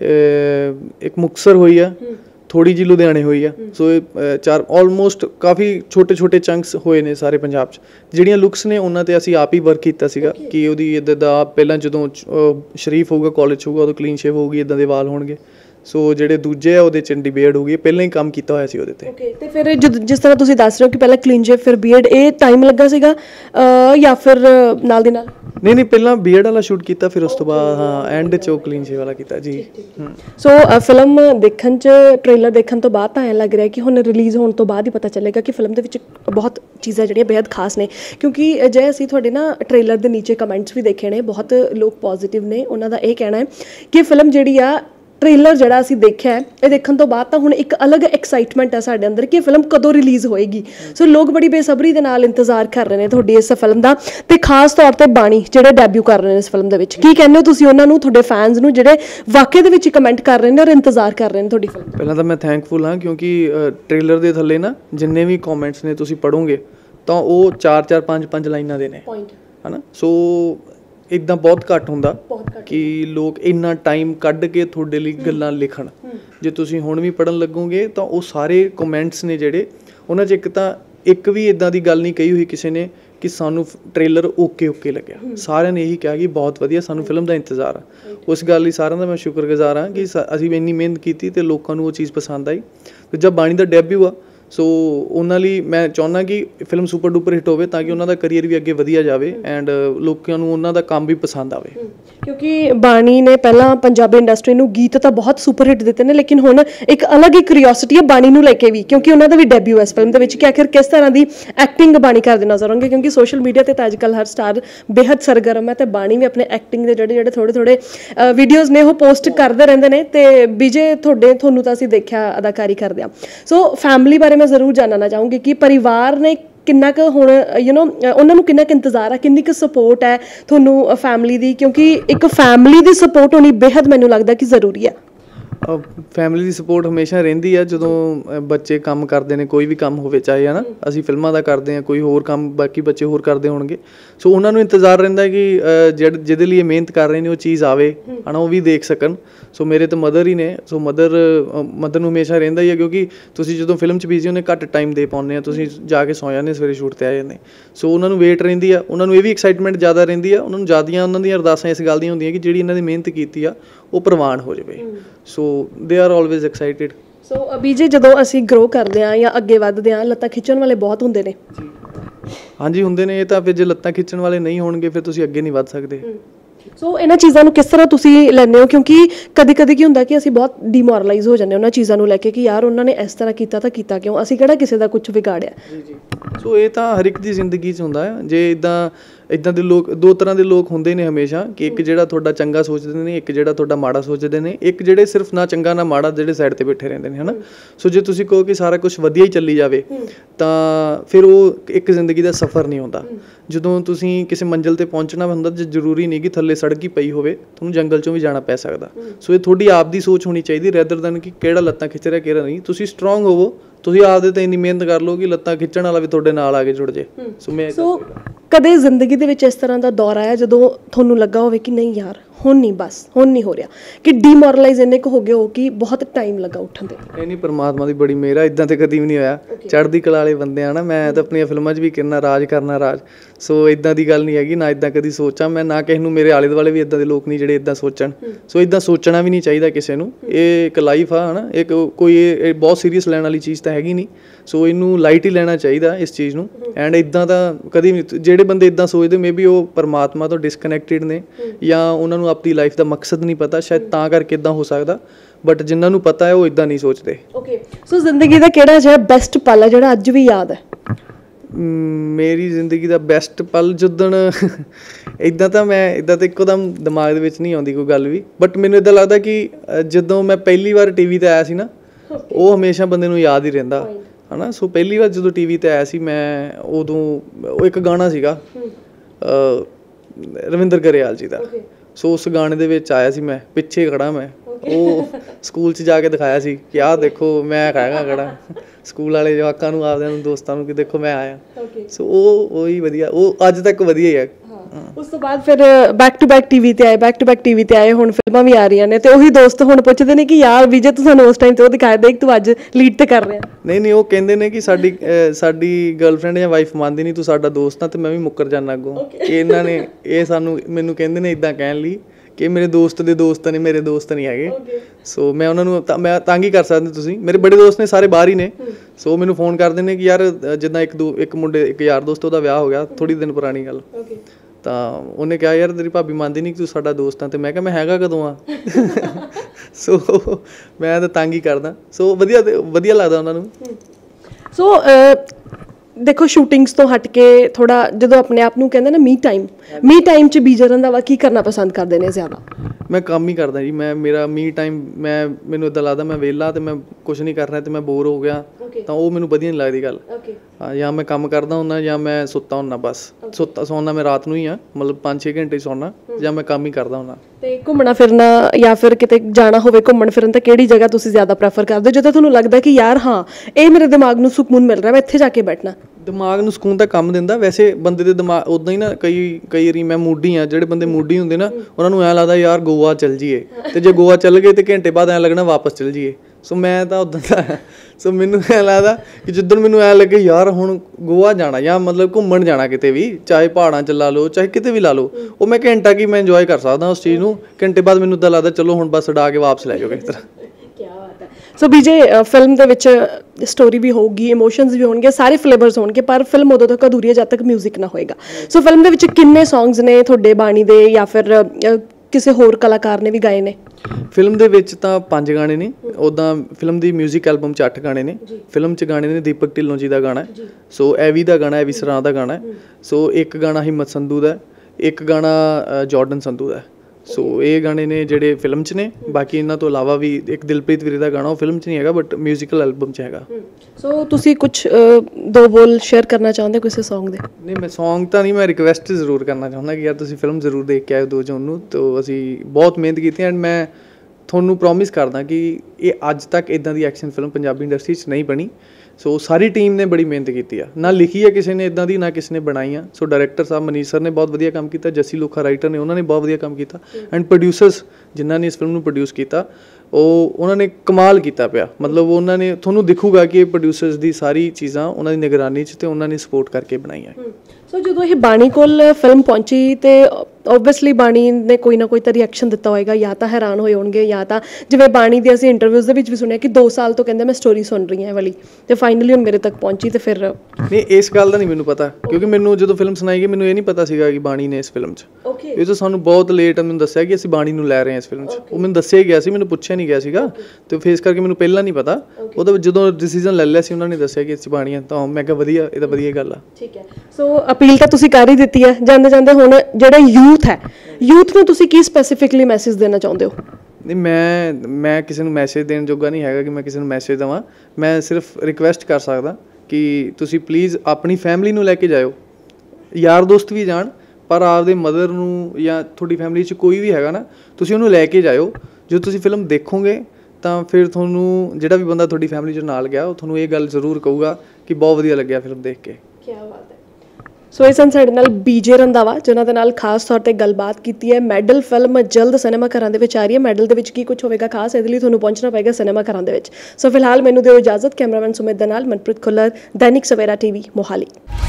Speaker 1: ਇੱਕ ਮੁਕਤਸਰ ਹੋਈ ਆ, ਥੋੜੀ ਜਿਹੀ ਲੁਧਿਆਣੇ ਹੋਈ ਆ। ਸੋ ਇਹ ਚਾਰ ਆਲਮੋਸਟ ਕਾਫੀ ਛੋਟੇ ਛੋਟੇ ਚੰਕਸ ਹੋਏ ਨੇ ਸਾਰੇ ਪੰਜਾਬ 'ਚ। ਜਿਹੜੀਆਂ ਲੁੱਕਸ ਨੇ ਉਹਨਾਂ 'ਤੇ ਅਸੀਂ ਆਪ ਹੀ ਵਰਕ ਕੀਤਾ ਸੀਗਾ ਕਿ ਉਹਦੀ ਇੱਦਾਂ ਦਾ ਪਹਿਲਾਂ ਜਦੋਂ ਸ਼ਰੀਫ ਹੋਊਗਾ, ਕਾਲਜ ਹੋਊਗਾ, ਉਦੋਂ ਕਲੀਨ ਸ਼ੇਵ ਹੋਊਗੀ, ਇੱਦਾਂ ਦੇ ਵਾਲ ਹੋਣਗੇ। ਸੋ ਜਿਹੜੇ ਦੂਜੇ ਆ ਉਹਦੇ 'ਚ ਬੀਅਰਡ ਹੋਊਗੀ, ਪਹਿਲਾਂ ਹੀ ਕੰਮ ਕੀਤਾ ਹੋਇਆ ਸੀ ਉਹਦੇ 'ਤੇ।
Speaker 2: ਓਕੇ, ਤੇ ਫਿਰ ਜਿਸ ਤਰ੍ਹਾਂ ਤੁਸੀਂ ਦੱਸ ਰਹੇ ਹੋ ਕਿ ਪਹਿਲਾਂ ਕਲੀਨ ਸ਼ੇਵ ਫਿਰ ਬੀਅਰਡ, ਇਹ ਟਾਈਮ ਲੱਗਾ ਸੀਗਾ ਜਾਂ ਫਿਰ ਨਾਲ ਦੀ ਨਾਲ?
Speaker 1: ਨਹੀਂ ਨਹੀਂ, ਪਹਿਲਾਂ ਬੀਅਰਡ ਵਾਲਾ ਸ਼ੂਟ ਕੀਤਾ, ਫਿਰ ਉਸ ਤੋਂ ਬਾਅਦ ਹਾਂ ਐਂਡ 'ਚ ਉਹ ਕਲੀਨ ਸ਼ੇਵ ਵਾਲਾ ਕੀਤਾ ਜੀ।
Speaker 2: ਸੋ ਫਿਲਮ ਦੇਖਣ 'ਚ ਟ੍ਰੇਲਰ ਦੇਖਣ ਤੋਂ ਬਾਅਦ ਤਾਂ ਐਂ ਲੱਗ ਰਿਹਾ ਕਿ ਹੁਣ ਰਿਲੀਜ਼ ਹੋਣ ਤੋਂ ਬਾਅਦ ਹੀ ਪਤਾ ਚੱਲੇਗਾ ਕਿ ਫਿਲਮ ਦੇ ਵਿੱਚ ਬਹੁਤ ਚੀਜ਼ਾਂ ਜਿਹੜੀਆਂ ਬੇहद ਖਾਸ ਨੇ, ਕਿਉਂਕਿ ਜੇ ਅਸੀਂ ਤੁਹਾਡੇ ਨਾ ਟ੍ਰੇਲਰ ਦੇ ਨੀਚੇ ਕਮੈਂਟਸ ਵੀ ਦੇਖੇ ਨੇ, ਬਹੁਤ ਲੋਕ ਪੋਜ਼ਿਟਿਵ ਨੇ। ਉਹਨਾਂ ਦਾ ਇਹ ਕਹਿਣਾ ਹੈ ਕਿ ਫਿਲਮ ਜਿਹੜੀ ਆ ਟ੍ਰੇਲਰ ਜਿਹੜਾ ਅਸੀਂ ਦੇਖਿਆ ਹੈ, ਇਹ ਦੇਖਣ ਤੋਂ ਬਾਅਦ ਤਾਂ ਹੁਣ ਇੱਕ ਅਲੱਗ ਐਕਸਾਈਟਮੈਂਟ ਹੈ ਸਾਡੇ ਅੰਦਰ ਕਿ ਇਹ ਫਿਲਮ ਕਦੋਂ ਰਿਲੀਜ਼ ਹੋਏਗੀ। ਸੋ ਲੋਕ ਬੜੀ ਬੇਸਬਰੀ ਦੇ ਨਾਲ ਇੰਤਜ਼ਾਰ ਕਰ ਰਹੇ ਨੇ ਤੁਹਾਡੀ ਇਸ ਫਿਲਮ ਦਾ, ਤੇ ਖਾਸ ਤੌਰ ਤੇ ਬਾਣੀ ਜਿਹੜੇ ਡੈਬਿਊ ਕਰ ਰਹੇ ਨੇ ਇਸ ਫਿਲਮ ਦੇ ਵਿੱਚ। ਕੀ ਕਹਿੰਦੇ ਹੋ ਤੁਸੀਂ ਉਹਨਾਂ ਨੂੰ, ਤੁਹਾਡੇ ਫੈਨਸ ਨੂੰ ਜਿਹੜੇ ਵਾਕਈ ਦੇ ਵਿੱਚ ਕਮੈਂਟ ਕਰ ਰਹੇ ਨੇ ਔਰ ਇੰਤਜ਼ਾਰ ਕਰ ਰਹੇ ਨੇ ਤੁਹਾਡੀ ਫਿਲਮ?
Speaker 1: ਪਹਿਲਾਂ ਤਾਂ ਮੈਂ ਥੈਂਕਫੁਲ ਹਾਂ ਕਿਉਂਕਿ ਟ੍ਰੇਲਰ ਦੇ ਥੱਲੇ ਨਾ ਜਿੰਨੇ ਵੀ ਕਮੈਂਟਸ ਨੇ ਤੁਸੀਂ ਪੜ੍ਹੋਗੇ ਤਾਂ ਉਹ ਚਾਰ ਚਾਰ ਪੰਜ ਪੰਜ ਲਾਈਨਾਂ ਦੇ ਨੇ ਹੈ ਨਾ। ਸੋ ਇੱਦਾਂ ਬਹੁਤ ਘੱਟ ਹੁੰਦਾ ਕਿ ਲੋਕ ਇੰਨਾ ਟਾਈਮ ਕੱਢ ਕੇ ਤੁਹਾਡੇ ਲਈ ਗੱਲਾਂ ਲਿਖਣ। ਜੇ ਤੁਸੀਂ ਹੁਣ ਵੀ ਪੜ੍ਹਨ ਲੱਗੋਗੇ ਤਾਂ ਉਹ ਸਾਰੇ ਕਮੈਂਟਸ ਨੇ ਜਿਹੜੇ ਉਹਨਾਂ 'ਚ ਇੱਕ ਤਾਂ ਇੱਕ ਵੀ ਇੱਦਾਂ ਦੀ ਗੱਲ ਨਹੀਂ ਕਹੀ ਹੋਈ ਕਿਸੇ ਨੇ ਕਿ ਸਾਨੂੰ ਟ੍ਰੇਲਰ ਓਕੇ ਓਕੇ ਲੱਗਿਆ। ਸਾਰਿਆਂ ਨੇ ਇਹੀ ਕਿਹਾ ਕਿ ਬਹੁਤ ਵਧੀਆ, ਸਾਨੂੰ ਫਿਲਮ ਦਾ ਇੰਤਜ਼ਾਰ ਆ। ਉਸ ਗੱਲ ਲਈ ਸਾਰਿਆਂ ਦਾ ਮੈਂ ਸ਼ੁਕਰਗੁਜ਼ਾਰ ਹਾਂ ਕਿ ਅਸੀਂ ਇੰਨੀ ਮਿਹਨਤ ਕੀਤੀ ਅਤੇ ਲੋਕਾਂ ਨੂੰ ਉਹ ਚੀਜ਼ ਪਸੰਦ ਆਈ। ਦੂਜਾ ਬਾਣੀ ਦਾ ਡੈਬਿਊ ਆ, ਸੋ ਉਹਨਾਂ ਲਈ ਮੈਂ ਚਾਹੁੰਦਾ ਕਿ ਫਿਲਮ ਸੁਪਰ ਡੂਪਰ ਹਿੱਟ ਹੋਵੇ ਤਾਂ ਕਿ ਉਹਨਾਂ ਦਾ ਕਰੀਅਰ ਵੀ ਅੱਗੇ ਵਧੀਆ ਜਾਵੇ ਐਂਡ ਲੋਕਾਂ ਨੂੰ ਉਹਨਾਂ ਦਾ ਕੰਮ ਵੀ ਪਸੰਦ ਆਵੇ।
Speaker 2: ਕਿਉਂਕਿ ਬਾਣੀ ਨੇ ਪਹਿਲਾਂ ਪੰਜਾਬੀ ਇੰਡਸਟਰੀ ਨੂੰ ਗੀਤ ਤਾਂ ਬਹੁਤ ਸੁਪਰ ਹਿੱਟ ਦਿੱਤੇ ਨੇ, ਲੇਕਿਨ ਹੁਣ ਇੱਕ ਅਲੱਗ ਹੀ ਕਿਉਰਿਓਸਿਟੀ ਹੈ ਬਾਣੀ ਨੂੰ ਲੈ ਕੇ ਵੀ, ਕਿਉਂਕਿ ਉਹਨਾਂ ਦਾ ਵੀ ਡੈਬਿਊ ਇਸ ਫਿਲਮ ਦੇ ਵਿੱਚ ਕਿ ਆਖਿਰ ਕਿਸ ਤਰ੍ਹਾਂ ਦੀ ਐਕਟਿੰਗ ਬਾਣੀ ਕਰਦੇ ਨਜ਼ਰ ਆਉਣਗੇ। ਕਿਉਂਕਿ ਸੋਸ਼ਲ ਮੀਡੀਆ 'ਤੇ ਤਾਂ ਅੱਜ ਕੱਲ੍ਹ ਹਰ ਸਟਾਰ ਬੇਹੱਦ ਸਰਗਰਮ ਹੈ ਅਤੇ ਬਾਣੀ ਵੀ ਆਪਣੇ ਐਕਟਿੰਗ ਦੇ ਜਿਹੜੇ ਜਿਹੜੇ ਥੋੜ੍ਹੇ ਥੋੜ੍ਹੇ ਵੀਡੀਓਜ਼ ਨੇ ਉਹ ਪੋਸਟ ਕਰਦੇ ਰਹਿੰਦੇ ਨੇ। ਅਤੇ ਵਿਜੇ ਤੁਹਾਡੇ ਤੁਹਾਨੂੰ ਤਾਂ ਅਸੀਂ ਦੇਖਿਆ ਅਦਾਕਾਰੀ ਕਰਦਿਆਂ, ਸੋ ਫੈਮਿਲੀ ਬਾਰੇ ਮੈਂ ਜ਼ਰੂਰ ਜਾਣਨਾ ਚਾਹੂੰਗੀ ਕਿ ਪਰਿਵਾਰ ਨੇ ਕਿੰਨਾ ਕੁ ਹੁਣ ਯੂ ਨੋ ਉਹਨਾਂ ਨੂੰ ਕਿੰਨਾ ਕੁ ਇੰਤਜ਼ਾਰ ਹੈ, ਕਿੰਨੀ ਕੁ ਸਪੋਰਟ ਹੈ ਤੁਹਾਨੂੰ ਫੈਮਿਲੀ ਦੀ, ਕਿਉਂਕਿ ਇੱਕ ਫੈਮਿਲੀ ਦੀ ਸਪੋਰਟ ਹੋਣੀ ਬੇਹੱਦ ਮੈਨੂੰ ਲੱਗਦਾ ਕਿ ਜ਼ਰੂਰੀ ਹੈ।
Speaker 1: ਫੈਮਿਲੀ ਦੀ ਸਪੋਰਟ ਹਮੇਸ਼ਾ ਰਹਿੰਦੀ ਆ ਜਦੋਂ ਬੱਚੇ ਕੰਮ ਕਰਦੇ ਨੇ, ਕੋਈ ਵੀ ਕੰਮ ਹੋਵੇ, ਚਾਹੇ ਹੈ ਨਾ ਅਸੀਂ ਫਿਲਮਾਂ ਦਾ ਕਰਦੇ ਹਾਂ, ਕੋਈ ਹੋਰ ਕੰਮ ਬਾਕੀ ਬੱਚੇ ਹੋਰ ਕਰਦੇ ਹੋਣਗੇ, ਸੋ ਉਹਨਾਂ ਨੂੰ ਇੰਤਜ਼ਾਰ ਰਹਿੰਦਾ ਕਿ ਜਿਹੜੇ ਜਿਹਦੇ ਲਈ ਮਿਹਨਤ ਕਰ ਰਹੇ ਨੇ ਉਹ ਚੀਜ਼ ਆਵੇ ਹੈ ਨਾ, ਉਹ ਵੀ ਦੇਖ ਸਕਣ। ਸੋ ਮੇਰੇ ਤਾਂ ਮਦਰ ਹੀ ਨੇ, ਸੋ ਮਦਰ ਮਦਰ ਨੂੰ ਹਮੇਸ਼ਾ ਰਹਿੰਦਾ ਹੀ ਹੈ, ਕਿਉਂਕਿ ਤੁਸੀਂ ਜਦੋਂ ਫਿਲਮ 'ਚ ਬਿਜ਼ੀ ਹੁੰਦੇ ਘੱਟ ਟਾਈਮ ਦੇ ਪਾਉਂਦੇ ਆ, ਤੁਸੀਂ ਜਾ ਕੇ ਸੌਂ ਜਾਂਦੇ, ਸਵੇਰੇ ਸ਼ੂਟ 'ਤੇ ਆ ਜਾਂਦੇ, ਸੋ ਉਹਨਾਂ ਨੂੰ ਵੇਟ ਰਹਿੰਦੀ ਆ, ਉਹਨਾਂ ਨੂੰ ਇਹ ਵੀ ਐਕਸਾਈਟਮੈਂਟ ਜ਼ਿਆਦਾ ਰਹਿੰਦੀ ਆ, ਉਹਨਾਂ ਨੂੰ ਜ਼ਿਆਦੀਆਂ ਉਹਨਾਂ ਦੀਆਂ ਅਰਦਾਸਾਂ ਇਸ ਗੱਲ ਦੀਆਂ ਹੁੰਦੀਆਂ ਕਿ ਜਿਹੜੀ ਇਹਨਾਂ ਦੀ ਮਿਹਨਤ ਕੀਤੀ ਆ ਉਹ ਪ੍ਰਵਾਨ ਹੋ ਜਾਵੇ। ਸੋ ਦੇ ਆਰ ਆਲਵੇਜ਼ ਐਕਸਾਈਟਿਡ।
Speaker 2: ਸੋ ਅਭੀ ਜੀ ਜਦੋਂ ਅਸੀਂ ਗਰੋ ਕਰਦੇ ਹਾਂ ਜਾਂ ਅੱਗੇ ਵੱਧਦੇ ਹਾਂ, ਲੱਤਾਂ ਖਿੱਚਣ ਵਾਲੇ ਬਹੁਤ ਹੁੰਦੇ ਨੇ।
Speaker 1: ਹਾਂਜੀ ਹੁੰਦੇ ਨੇ, ਇਹ ਤਾਂ ਫਿਰ ਜੇ ਲੱਤਾਂ ਖਿੱਚਣ ਵਾਲੇ ਨਹੀਂ ਹੋਣਗੇ ਫਿਰ ਤੁਸੀਂ ਅੱਗੇ ਨਹੀਂ ਵੱਧ ਸਕਦੇ।
Speaker 2: ਸੋ ਇਹਨਾਂ ਚੀਜ਼ਾਂ ਨੂੰ ਕਿਸ ਤਰ੍ਹਾਂ ਤੁਸੀਂ ਲੈਂਦੇ ਹੋ, ਕਿਉਂਕਿ ਕਦੇ ਕਦੇ ਕੀ ਹੁੰਦਾ ਕਿ ਅਸੀਂ ਬਹੁਤ ਡੀਮੋਰਲਾਈਜ਼ ਹੋ ਜਾਂਦੇ ਉਹਨਾਂ ਚੀਜ਼ਾਂ ਨੂੰ ਲੈ ਕੇ ਕਿ ਯਾਰ ਉਹਨਾਂ ਨੇ ਇਸ ਤਰ੍ਹਾਂ ਕੀਤਾ ਤਾਂ ਕੀਤਾ ਕਿਉਂ, ਅਸੀਂ ਕਿਹੜਾ ਕਿਸੇ ਦਾ ਕੁਝ ਵਿਗਾੜਿਆ।
Speaker 1: ਜੀ ਜੀ ਸੋ ਇਹ ਤਾਂ ਹਰ ਇੱਕ ਦੀ ਜ਼ਿੰਦਗੀ 'ਚ ਹੁੰਦਾ ਹੈ। ਜੇ ਇੱਦਾਂ ਇੱਦਾਂ ਦੇ ਲੋਕ, ਦੋ ਤਰ੍ਹਾਂ ਦੇ ਲੋਕ ਹੁੰਦੇ ਨੇ ਹਮੇਸ਼ਾ, ਕਿ ਇੱਕ ਜਿਹੜਾ ਤੁਹਾਡਾ ਚੰਗਾ ਸੋਚਦੇ ਨੇ, ਇੱਕ ਜਿਹੜਾ ਤੁਹਾਡਾ ਮਾੜਾ ਸੋਚਦੇ ਨੇ, ਇੱਕ ਜਿਹੜੇ ਸਿਰਫ ਨਾ ਚੰਗਾ ਨਾ ਮਾੜਾ ਜਿਹੜੇ ਸਾਈਡ 'ਤੇ ਬੈਠੇ ਰਹਿੰਦੇ ਨੇ, ਹੈ ਨਾ। ਸੋ ਜੇ ਤੁਸੀਂ ਕਹੋ ਕਿ ਸਾਰਾ ਕੁਝ ਵਧੀਆ ਹੀ ਚੱਲੀ ਜਾਵੇ ਤਾਂ ਫਿਰ ਉਹ ਇੱਕ ਜ਼ਿੰਦਗੀ ਦਾ ਸਫ਼ਰ ਨਹੀਂ ਹੁੰਦਾ। ਜਦੋਂ ਤੁਸੀਂ ਕਿਸੇ ਮੰਜ਼ਿਲ 'ਤੇ ਪਹੁੰਚਣਾ ਹੁੰਦਾ, ਜ਼ਰੂਰੀ ਨਹੀਂ ਕਿ ਥੱਲੇ ਸੜਕ ਹੀ ਪਈ ਹੋਵੇ, ਤੁਹਾਨੂੰ ਜੰਗਲ 'ਚੋਂ ਵੀ ਜਾਣਾ ਪੈ ਸਕਦਾ। ਸੋ ਇਹ ਤੁਹਾਡੀ ਆਪ ਦੀ ਸੋਚ ਹੋਣੀ ਚਾਹੀਦੀ, ਰੈਦਰ ਦੈਨ ਕਿ ਕਿਹੜਾ ਲੱਤਾਂ ਖਿੱਚ ਰਿਹਾ ਕਿਹੜਾ ਨਹੀਂ। ਤੁਸੀਂ ਸਟਰੋਂਗ ਹੋਵੋ, ਤੁਸੀਂ ਆਪਦੇ 'ਤੇ ਇੰਨੀ ਮਿਹਨਤ ਕਰ ਲਓ ਕਿ ਲੱਤਾਂ ਖਿੱਚਣ ਵਾਲਾ ਵੀ ਤੁਹਾਡੇ ਨਾਲ ਆ ਕੇ ਜੁੜ ਜੇ। ਸੋ ਮੈਂ
Speaker 2: ਸੋ ਕਦੇ ਜ਼ਿੰਦਗੀ ਦੇ ਵਿੱਚ ਇਸ ਤਰ੍ਹਾਂ ਦਾ ਦੌਰ ਆਇਆ ਜਦੋਂ ਤੁਹਾਨੂੰ ਲੱਗਾ ਹੋਵੇ ਕਿ ਨਹੀਂ ਯਾਰ ਹੁਣ ਨਹੀਂ, ਬਸ ਹੁਣ ਨਹੀਂ ਹੋ ਰਿਹਾ, ਕਿ ਡੀਮੋਰਲਾਈਜ਼ ਇੰਨੇ ਕੁ ਹੋ ਗਏ ਹੋ ਕਿ ਬਹੁਤ ਟਾਈਮ ਲੱਗਾ ਉੱਠਣ 'ਤੇ?
Speaker 1: ਇਹ ਨਹੀਂ, ਪਰਮਾਤਮਾ ਦੀ ਬੜੀ ਮਿਹਰ ਆ, ਇੱਦਾਂ ਤਾਂ ਕਦੀ ਵੀ ਨਹੀਂ ਹੋਇਆ। ਚੜ੍ਹਦੀ ਕਲਾ ਵਾਲੇ ਬੰਦੇ ਆ ਨਾ, ਮੈਂ ਤਾਂ ਆਪਣੀਆਂ ਫਿਲਮਾਂ 'ਚ ਵੀ ਕਿੰਨਾ ਰਾਜ ਕਰਨਾ ਰਾਜ। ਸੋ ਇੱਦਾਂ ਦੀ ਗੱਲ ਨਹੀਂ ਹੈਗੀ, ਨਾ ਇੱਦਾਂ ਕਦੀ ਸੋਚਾਂ ਮੈਂ, ਨਾ ਕਿਸੇ ਨੂੰ, ਮੇਰੇ ਆਲੇ ਦੁਆਲੇ ਵੀ ਇੱਦਾਂ ਦੇ ਲੋਕ ਨਹੀਂ ਜਿਹੜੇ ਇੱਦਾਂ ਸੋਚਣ। ਸੋ ਇੱਦਾਂ ਸੋਚਣਾ ਵੀ ਨਹੀਂ ਚਾਹੀਦਾ ਕਿਸੇ ਨੂੰ। ਇਹ ਇੱਕ ਲਾਈਫ ਆ, ਹੈ ਨਾ, ਇੱਕ ਕੋਈ ਇਹ ਬਹੁਤ ਸੀਰੀਅਸ ਲੈਣ ਵਾਲੀ ਚੀਜ਼ ਤਾਂ ਹੈਗੀ ਨਹੀਂ। ਸੋ ਇਹਨੂੰ ਲਾਈਟ ਹੀ ਲੈਣਾ ਚਾਹੀਦਾ ਇਸ ਚੀਜ਼ ਨੂੰ। ਐਂਡ ਇੱਦਾਂ ਤਾਂ ਕਦੀ ਵੀ, ਜਿਹੜੇ ਬੰਦੇ ਇੱਦਾਂ ਸੋਚਦੇ ਮੇ ਬੀ ਉਹ ਪਰਮਾਤਮਾ ਤੋਂ ਡਿਸਕਨੈਕਟਿਡ ਨੇ, ਜਾਂ ਉਹਨਾਂ ਨੂੰ ਆਪਣੀ ਲਾਈਫ ਦਾ ਮਕਸਦ ਨਹੀਂ ਪਤਾ, ਸ਼ਾਇਦ ਤਾਂ ਕਰਕੇ ਇੱਦਾਂ ਹੋ ਸਕਦਾ। ਬਟ ਜਿਨ੍ਹਾਂ ਨੂੰ ਪਤਾ ਹੈ ਉਹ ਇੱਦਾਂ ਨਹੀਂ ਸੋਚਦੇ।
Speaker 2: ਓਕੇ, ਸੋ ਜ਼ਿੰਦਗੀ ਦਾ ਕਿਹੜਾ ਜਿਹਾ ਬੈਸਟ ਪਲ ਹੈ ਜਿਹੜਾ ਅੱਜ ਵੀ ਯਾਦ ਹੈ?
Speaker 1: ਮੇਰੀ ਜ਼ਿੰਦਗੀ ਦਾ ਬੈਸਟ ਪਲ ਜਿੱਦਣ ਇੱਦਾਂ ਤਾਂ ਮੈਂ ਇੱਦਾਂ ਤਾਂ ਇੱਕੋ ਦਮ ਦਿਮਾਗ ਦੇ ਵਿੱਚ ਨਹੀਂ ਆਉਂਦੀ ਕੋਈ ਗੱਲ ਵੀ, ਬਟ ਮੈਨੂੰ ਇੱਦਾਂ ਲੱਗਦਾ ਕਿ ਜਦੋਂ ਮੈਂ ਪਹਿਲੀ ਵਾਰ ਟੀ ਵੀ 'ਤੇ ਆਇਆ ਸੀ ਨਾ, ਉਹ ਹਮੇਸ਼ਾ ਬੰਦੇ ਨੂੰ ਯਾਦ ਹੀ ਰਹਿੰਦਾ, ਹੈ ਨਾ। ਸੋ ਪਹਿਲੀ ਵਾਰ ਜਦੋਂ ਟੀ ਵੀ 'ਤੇ ਆਇਆ ਸੀ ਮੈਂ, ਉਦੋਂ ਉਹ ਇੱਕ ਗਾਣਾ ਸੀਗਾ ਰਵਿੰਦਰ ਗਰੇਵਾਲ ਜੀ ਦਾ। ਸੋ ਉਸ ਗਾਣੇ ਦੇ ਵਿੱਚ ਆਇਆ ਸੀ ਮੈਂ, ਪਿੱਛੇ ਖੜਾ ਮੈਂ, ਉਹ ਸਕੂਲ 'ਚ ਜਾ ਕੇ ਦਿਖਾਇਆ ਸੀ ਕਿ ਆਹ ਦੇਖੋ ਮੈਂ ਹੈਗਾ ਖੜਾ, ਸਕੂਲ ਵਾਲੇ ਜਵਾਕਾਂ ਨੂੰ, ਆਪਦਿਆਂ ਨੂੰ, ਦੋਸਤਾਂ ਨੂੰ ਕਿ ਦੇਖੋ ਮੈਂ ਆਇਆ। ਸੋ ਉਹ ਉਹੀ ਵਧੀਆ, ਉਹ ਅੱਜ ਤੱਕ ਵਧੀਆ ਹੀ ਹੈ।
Speaker 2: ਉਸ ਤੋਂ ਬਾਅਦ ਫਿਰ ਬੈਕ ਟੂ ਬੈਕ ਟੀਵੀ ਤੇ ਆਏ, ਬੈਕ ਟੂ ਬੈਕ ਟੀਵੀ ਤੇ ਆਏ, ਹੁਣ ਫਿਲਮਾਂ ਵੀ ਆ ਰਹੀਆਂ ਨੇ, ਤੇ ਉਹੀ ਦੋਸਤ ਹੁਣ ਪੁੱਛਦੇ ਨੇ ਕਿ ਯਾਰ ਵਿਜੇ ਤੂੰ ਸਾਨੂੰ ਉਸ ਟਾਈਮ ਤੇ ਉਹ ਦਿਖਾਇਆ, ਦੇਖ ਤੂੰ ਅੱਜ ਲੀਡ ਤੇ ਕਰ ਰਿਹਾ। ਨਹੀਂ
Speaker 1: ਨਹੀਂ ਉਹ ਕਹਿੰਦੇ ਨੇ ਕਿ ਸਾਡੀ ਸਾਡੀ ਗਰਲਫ੍ਰੈਂਡ ਜਾਂ ਵਾਈਫ ਮੰਨਦੀ ਨਹੀਂ, ਤੂੰ ਸਾਡਾ ਦੋਸਤ ਆ, ਤੇ ਮੈਂ ਵੀ ਮੁੱਕਰ ਜਾਂਦਾ ਅੱਗੋਂ। ਇਹਨਾਂ ਨੇ ਇਹ ਸਾਨੂੰ ਮੈਨੂੰ ਕਹਿੰਦੇ ਨੇ ਇੱਦਾਂ ਕਹਿਣ ਲਈ ਕਿ ਮੇਰੇ ਦੋਸਤ ਦੇ ਦੋਸਤ ਨੇ, ਮੇਰੇ ਦੋਸਤ ਨਹੀਂ ਹੈਗੇ। ਸੋ ਮੈਂ ਉਹਨਾਂ ਨੂੰ ਮੈਂ ਤੰਗ ਹੀ ਕਰ ਸਕਦੇ, ਤੁਸੀਂ ਮੇਰੇ ਬੜੇ ਦੋਸਤ ਨੇ, ਸਾਰੇ ਬਾਹਰ ਹੀ ਨੇ। ਸੋ ਮੈਨੂੰ ਫੋਨ ਕਰਦੇ ਨੇ ਕਿ ਯਾਰ ਜਿੱਦਾਂ ਇੱਕ ਦੋ ਇੱਕ ਮੁੰਡੇ ਇੱਕ ਯਾਰ ਦੋਸਤ, ਉਹਦਾ ਵਿਆਹ ਹੋ ਗਿਆ ਥੋੜ੍ਹੀ ਦਿਨ ਪੁਰਾਣੀ ਗੱਲ, ਤਾਂ ਉਹਨੇ ਕਿਹਾ ਯਾਰ ਤੇਰੀ ਭਾਬੀ ਮੰਨਦੀ ਨਹੀਂ ਕਿ ਤੂੰ ਸਾਡਾ ਦੋਸਤ ਆ, ਤੇ ਮੈਂ ਕਿਹਾ ਮੈਂ ਹੈਗਾ ਕਦੋਂ ਆ। ਸੋ ਮੈਂ ਤਾਂ ਤੰਗ ਹੀ ਕਰਦਾ। ਸੋ ਵਧੀਆ ਵਧੀਆ ਲੱਗਦਾ ਉਹਨਾਂ ਨੂੰ।
Speaker 2: ਸੋ ਦੇਖੋ ਸ਼ੂਟਿੰਗਸ ਤੋਂ ਹਟ ਕੇ ਥੋੜਾ ਜਦੋਂ ਆਪਣੇ ਆਪ ਨੂੰ ਕਹਿੰਦੇ ਨਾ ਮੀ ਟਾਈਮ, ਮੀ ਟਾਈਮ 'ਚ ਬੀਜੇ ਰੰਧਾਵਾ ਕੀ ਕਰਨਾ ਪਸੰਦ ਕਰਦੇ ਨੇ ਜ਼ਿਆਦਾ?
Speaker 1: ਮੈਂ ਕੰਮ ਹੀ ਕਰਦਾ ਜੀ। ਮੈਂ ਮੇਰਾ ਮੀ ਟਾਈਮ, ਮੈਂ ਮੈਨੂੰ ਇੱਦਾਂ ਲੱਗਦਾ ਮੈਂ ਵਿਹਲਾ ਅਤੇ ਮੈਂ ਕੁਛ ਨਹੀਂ ਕਰ ਰਿਹਾ ਅਤੇ ਮੈਂ ਬੋਰ ਹੋ ਗਿਆ, ਤਾਂ ਉਹ ਮੈਨੂੰ ਵਧੀਆ ਨਹੀਂ ਲੱਗਦੀ ਗੱਲ। ਹਾਂ, ਜਾਂ ਮੈਂ ਕੰਮ ਕਰਦਾ ਹੁੰਦਾ ਜਾਂ ਮੈਂ ਸੁੱਤਾ ਹੁੰਦਾ, ਬਸ ਸੁੱਤਾ ਸੌਣਾ ਮੈਂ ਰਾਤ ਨੂੰ ਹੀ ਆ, ਮਤਲਬ ਪੰਜ ਛੇ ਘੰਟੇ ਸੌਣਾ, ਜਾਂ ਮੈਂ ਕੰਮ ਹੀ ਕਰਦਾ ਹੁੰਦਾ।
Speaker 2: ਤੇ ਘੁੰਮਣਾ ਫਿਰਨਾ ਜਾਂ ਫਿਰ ਕਿਤੇ ਜਾਣਾ ਹੋਵੇ ਘੁੰਮਣ ਫਿਰਨ, ਤਾਂ ਕਿਹੜੀ ਜਗ੍ਹਾ ਤੁਸੀਂ ਜ਼ਿਆਦਾ ਪ੍ਰੈਫਰ ਕਰਦੇ ਹੋ ਜਦੋਂ ਤੁਹਾਨੂੰ ਲੱਗਦਾ ਕਿ ਯਾਰ ਹਾਂ ਇਹ ਮੇਰੇ ਦਿਮਾਗ ਨੂੰ ਸਕੂਨ ਮਿਲ ਰਿਹਾ, ਮੈਂ ਇੱਥੇ ਜਾ ਕੇ ਬੈਠਣਾ?
Speaker 1: ਦਿਮਾਗ ਨੂੰ ਸਕੂਨ ਤਾਂ ਕੰਮ ਦਿੰਦਾ ਵੈਸੇ ਬੰਦੇ ਦੇ ਦਿਮਾਗ ਉੱਦਾਂ ਹੀ ਨਾ। ਕਈ ਕਈ ਵਾਰੀ ਮੈਂ ਮੂਡੀ ਹਾਂ, ਜਿਹੜੇ ਬੰਦੇ ਮੂਡੀ ਹੁੰਦੇ ਨਾ ਉਹਨਾਂ ਨੂੰ ਐਂ ਲੱਗਦਾ ਯਾਰ ਗੋਆ ਚੱਲ ਜਾਈਏ, ਅਤੇ ਜੇ ਗੋਆ ਚੱਲ ਗਏ ਤਾਂ ਘੰਟੇ ਬਾਅਦ ਐਂ ਲੱਗਣਾ ਵਾਪਸ ਚੱਲ ਜਾਈਏ। ਸੋ ਮੈਂ ਤਾਂ ਉੱਦਾਂ ਦਾ ਸੋ ਮੈਨੂੰ ਐਂ ਲੱਗਦਾ ਕਿ ਜਿੱਦਣ ਮੈਨੂੰ ਐਂ ਲੱਗੇ ਯਾਰ ਹੁਣ ਗੋਆ ਜਾਣਾ ਜਾਂ ਮਤਲਬ ਘੁੰਮਣ ਜਾਣਾ ਕਿਤੇ ਵੀ, ਚਾਹੇ ਪਹਾੜਾਂ 'ਚ ਲਾ ਲਓ ਚਾਹੇ ਕਿਤੇ ਵੀ ਲਾ ਲਓ, ਉਹ ਮੈਂ ਘੰਟਾ ਕੀ ਮੈਂ ਇੰਜੋਏ ਕਰ ਸਕਦਾ ਉਸ ਚੀਜ਼ ਨੂੰ। ਘੰਟੇ ਬਾਅਦ ਮੈਨੂੰ ਇੱਦਾਂ ਲੱਗਦਾ ਚਲੋ ਹੁਣ ਬੱਸ ਉਡਾ ਕੇ ਵਾਪਸ ਲੈ ਜਾਓ ਕਿਸ ਤਰ੍ਹਾਂ।
Speaker 2: ਸੋ ਵਿਜੇ, ਫਿਲਮ ਦੇ ਵਿੱਚ ਸਟੋਰੀ ਵੀ ਹੋਊਗੀ, ਇਮੋਸ਼ਨਸ ਵੀ ਹੋਣਗੇ, ਸਾਰੇ ਫਲੇਵਰਸ ਹੋਣਗੇ, ਪਰ ਫਿਲਮ ਉਦੋਂ ਤੱਕ ਅਧੂਰੀ ਹੈ ਜਦ ਤੱਕ ਮਿਊਜ਼ਿਕ ਨਾ ਹੋਏਗਾ। ਸੋ ਫਿਲਮ ਦੇ ਵਿੱਚ ਕਿੰਨੇ ਸੌਂਗਸ ਨੇ ਤੁਹਾਡੇ ਬਾਣੀ ਦੇ ਜਾਂ ਫਿਰ ਕਿਸੇ ਹੋਰ ਕਲਾਕਾਰ ਨੇ ਵੀ ਗਾਏ ਨੇ?
Speaker 1: ਫਿਲਮ ਦੇ ਵਿੱਚ ਤਾਂ ਪੰਜ ਗਾਣੇ ਨੇ, ਉੱਦਾਂ ਫਿਲਮ ਦੀ ਮਿਊਜ਼ਿਕ ਐਲਬਮ 'ਚ ਅੱਠ ਗਾਣੇ ਨੇ। ਫਿਲਮ 'ਚ ਗਾਣੇ ਨੇ ਦੀਪਕ ਢਿੱਲੋਂ ਜੀ ਦਾ ਗਾਣਾ, ਸੋ ਐਵੀ ਦਾ ਗਾਣਾ, ਐਵੀ ਸਰਾਂ ਦਾ ਗਾਣਾ, ਸੋ ਇੱਕ ਗਾਣਾ ਹਿੰਮਤ ਸੰਧੂ ਦਾ, ਇੱਕ ਗਾਣਾ ਜਾਰਡਨ ਸੰਧੂ ਦਾ। ਸੋ ਇਹ ਗਾਣੇ ਨੇ ਜਿਹੜੇ ਫਿਲਮ 'ਚ ਨੇ। ਬਾਕੀ ਇਹਨਾਂ ਤੋਂ ਇਲਾਵਾ ਵੀ ਇੱਕ ਦਿਲਪ੍ਰੀਤ ਵੀਰੇ ਦਾ ਗਾਣਾ, ਉਹ ਫਿਲਮ 'ਚ ਨਹੀਂ ਹੈਗਾ ਬਟ ਮਿਊਜ਼ੀਕਲ ਐਲਬਮ 'ਚ ਹੈਗਾ।
Speaker 2: ਸੋ ਤੁਸੀਂ ਕੁਛ ਦੋ ਬੋਲ ਸ਼ੇਅਰ ਕਰਨਾ ਚਾਹੁੰਦੇ ਕਿਸੇ ਸੌਂਗ ਦੇ?
Speaker 1: ਨਹੀਂ, ਮੈਂ ਸੌਂਗ ਤਾਂ ਨਹੀਂ, ਮੈਂ ਰਿਕਵੈਸਟ ਜ਼ਰੂਰ ਕਰਨਾ ਚਾਹੁੰਦਾ ਕਿ ਯਾਰ ਤੁਸੀਂ ਫਿਲਮ ਜ਼ਰੂਰ ਦੇਖ ਕੇ ਆਇਓ ਦੋ ਜੂਨ ਨੂੰ। ਤੋ ਅਸੀਂ ਬਹੁਤ ਮਿਹਨਤ ਕੀਤੀ ਐਂਡ ਮੈਂ ਤੁਹਾਨੂੰ ਪ੍ਰੋਮਿਸ ਕਰਦਾ ਕਿ ਇਹ ਅੱਜ ਤੱਕ ਇੱਦਾਂ ਦੀ ਐਕਸ਼ਨ ਫਿਲਮ ਪੰਜਾਬੀ ਇੰਡਸਟਰੀ 'ਚ ਨਹੀਂ ਬਣੀ। ਸੋ ਸਾਰੀ ਟੀਮ ਨੇ ਬੜੀ ਮਿਹਨਤ ਕੀਤੀ ਆ, ਨਾ ਲਿਖੀ ਆ ਕਿਸੇ ਨੇ ਇੱਦਾਂ ਦੀ, ਨਾ ਕਿਸੇ ਨੇ ਬਣਾਈ ਆ। ਸੋ ਡਾਇਰੈਕਟਰ ਸਾਹਿਬ ਮਨੀਸ਼ ਸਰ ਨੇ ਬਹੁਤ ਵਧੀਆ ਕੰਮ ਕੀਤਾ, ਜੱਸੀ ਲੋਖਾ ਰਾਈਟਰ ਨੇ, ਉਹਨਾਂ ਨੇ ਬਹੁਤ ਵਧੀਆ ਕੰਮ ਕੀਤਾ ਐਂਡ ਪ੍ਰੋਡਿਊਸਰਸ ਜਿਨ੍ਹਾਂ ਨੇ ਇਸ ਫਿਲਮ ਨੂੰ ਪ੍ਰੋਡਿਊਸ ਕੀਤਾ ਉਹ ਉਹਨਾਂ ਨੇ ਕਮਾਲ ਕੀਤਾ ਪਿਆ। ਮਤਲਬ ਉਹਨਾਂ ਨੇ, ਤੁਹਾਨੂੰ ਦਿਖੂਗਾ ਕਿ ਇਹ ਪ੍ਰੋਡਿਊਸਰਸ ਦੀ ਸਾਰੀ ਚੀਜ਼ਾਂ ਉਹਨਾਂ ਦੀ ਨਿਗਰਾਨੀ 'ਚ ਤੇ ਉਹਨਾਂ ਨੇ ਸਪੋਰਟ ਕਰਕੇ ਬਣਾਈਆਂ।
Speaker 2: ਸੋ ਜਦੋਂ ਇਹ ਬਾਣੀ ਕੋਲ ਫਿਲਮ ਪਹੁੰਚੀ ਤੇ ਓਬਵੀਅਸਲੀ ਬਾਣੀ ਨੇ ਕੋਈ ਨਾ ਕੋਈ ਤਾਂ ਰਿਐਕਸ਼ਨ ਦਿੱਤਾ ਹੋਏਗਾ, ਜਾਂ ਤਾਂ ਹੈਰਾਨ ਹੋਏ ਹੋਣਗੇ, ਜਾਂ ਤਾਂ ਜਿਵੇਂ ਬਾਣੀ ਦੇ ਅਸੀਂ ਇੰਟਰਵਿਊਜ਼ ਦੇ ਵਿੱਚ ਵੀ ਸੁਣਿਆ ਕਿ ਦੋ ਸਾਲ ਤੋਂ ਕਹਿੰਦੇ ਮੈਂ ਸਟੋਰੀ ਸੁਣ ਰਹੀ ਹਾਂ ਇਹ ਵਾਲੀ, ਤੇ ਫਾਈਨਲੀ ਹੁਣ ਮੇਰੇ ਤੱਕ ਪਹੁੰਚੀ। ਤੇ ਫਿਰ
Speaker 1: ਨਹੀਂ, ਇਸ ਗੱਲ ਦਾ ਨਹੀਂ ਮੈਨੂੰ ਪਤਾ, ਕਿਉਂਕਿ ਮੈਨੂੰ ਜਦੋਂ ਫਿਲਮ ਸੁਣਾਈ ਗਈ ਮੈਨੂੰ ਇਹ ਨਹੀਂ ਪਤਾ ਸੀਗਾ ਕਿ ਬਾਣੀ ਨੇ ਇਸ ਫਿਲਮ 'ਚ, ਇਹ ਤਾਂ ਸਾਨੂੰ ਬਹੁਤ ਲੇਟ ਮੈਨੂੰ ਦੱਸਿਆ ਕਿ ਅਸੀਂ ਬਾਣੀ ਨੂੰ ਲੈ ਰਹੇ ਹਾਂ ਇਸ ਫਿਲਮ 'ਚ। ਉਹ ਮੈਨੂੰ ਦੱਸਿਆ ਹੀ ਗਿਆ ਸੀ, ਮੈਨੂੰ ਪੁੱਛਿਆ ਨਹੀਂ ਗਿਆ ਸੀਗਾ, ਤੇ ਫੇਸ ਕਰਕੇ ਮੈਨੂੰ ਪਹਿਲਾਂ ਨਹੀਂ ਪਤਾ। ਉਹਦਾ ਜਦੋਂ ਡਿਸੀਜਨ ਲੈ ਲਿਆ ਸੀ ਉਹਨਾਂ ਨੇ ਦੱਸਿਆ ਕਿ ਅਸੀਂ ਬਾਣੀ ਆ, ਤਾਂ ਮੈਂ ਕਿਹਾ ਵਧੀਆ, ਇਹ ਤਾਂ ਵਧੀਆ ਗੱਲ ਆ। ਠੀਕ ਹੈ,
Speaker 2: ਸੋ ਅਪੀਲ ਤਾਂ ਤੁਸੀਂ ਕਰ ਹੀ ਦਿੱਤੀ ਹੈ। ਜਾਂਦੇ ਜਾਂਦੇ ਹੁਣ ਜਿਹੜਾ ਯੂਥ ਹੈ, ਯੂਥ ਨੂੰ ਤੁਸੀਂ ਕੀ ਸਪੈਸੀਫਿਕਲੀ ਮੈਸੇਜ ਦੇਣਾ ਚਾਹੁੰਦੇ ਹੋ?
Speaker 1: ਨਹੀਂ, ਮੈਂ ਮੈਂ ਕਿਸੇ ਨੂੰ ਮੈਸੇਜ ਦੇਣ ਜੋਗਾ ਨਹੀਂ ਹੈਗਾ ਕਿ ਮੈਂ ਕਿਸੇ ਨੂੰ ਮੈਸੇਜ ਦੇਵਾਂ। ਮੈਂ ਸਿਰਫ ਰਿਕੁਐਸਟ ਕਰ ਸਕਦਾ ਕਿ ਤੁਸੀਂ ਪਲੀਜ਼ ਆਪਣੀ ਫੈਮਿਲੀ ਨੂੰ ਲੈ ਕੇ ਜਾਇਓ, ਯਾਰ ਦੋਸਤ ਵੀ ਜਾਣ, ਪਰ ਆਪਦੇ ਮਦਰ ਨੂੰ ਜਾਂ ਤੁਹਾਡੀ ਫੈਮਿਲੀ 'ਚ ਕੋਈ ਵੀ ਹੈਗਾ ਨਾ, ਤੁਸੀਂ ਉਹਨੂੰ ਲੈ ਕੇ ਜਾਇਓ। ਜਦੋਂ ਤੁਸੀਂ ਫਿਲਮ ਦੇਖੋਗੇ ਤਾਂ ਫਿਰ ਤੁਹਾਨੂੰ ਜਿਹੜਾ ਵੀ ਬੰਦਾ ਤੁਹਾਡੀ ਫੈਮਿਲੀ 'ਚ ਨਾਲ ਗਿਆ ਉਹ ਤੁਹਾਨੂੰ ਇਹ ਗੱਲ ਜ਼ਰੂਰ ਕਹੂਗਾ ਕਿ ਬਹੁਤ ਵਧੀਆ ਲੱਗਿਆ ਫਿਲਮ ਦੇਖ ਕੇ।
Speaker 2: ਕੀ ਬਾਤ ਹੈ। ਸੋ ਇਹ ਸਨ ਸਾਡੇ ਨਾਲ ਬੀਜੇ ਰੰਧਾਵਾ, ਜਿਨ੍ਹਾਂ ਦੇ ਨਾਲ ਖਾਸ ਤੌਰ ਤੇ ਗੱਲਬਾਤ ਕੀਤੀ ਹੈ। ਮੈਡਲ ਫਿਲਮ ਜਲਦ ਸਿਨੇਮਾ ਘਰਾਂ ਦੇ ਵਿੱਚ ਆ ਰਹੀ ਹੈ। ਮੈਡਲ ਦੇ ਵਿੱਚ ਕੀ ਕੁਝ ਹੋਵੇਗਾ ਖਾਸ, ਇਹਦੇ ਲਈ ਤੁਹਾਨੂੰ ਪਹੁੰਚਣਾ ਪਏਗਾ ਸਿਨੇਮਾ ਘਰਾਂ ਦੇ ਵਿੱਚ। ਸੋ ਫਿਲਹਾਲ ਮੈਨੂੰ ਦਿਓ ਇਜਾਜ਼ਤ। ਕੈਮਰਾਮੈਨ ਸੁਮਿਤ ਦੇ ਨਾਲ ਮਨਪ੍ਰੀਤ ਖੁੱਲਰ, ਦੈਨਿਕ ਸਵੇਰਾ ਟੀਵੀ, ਮੋਹਾਲੀ।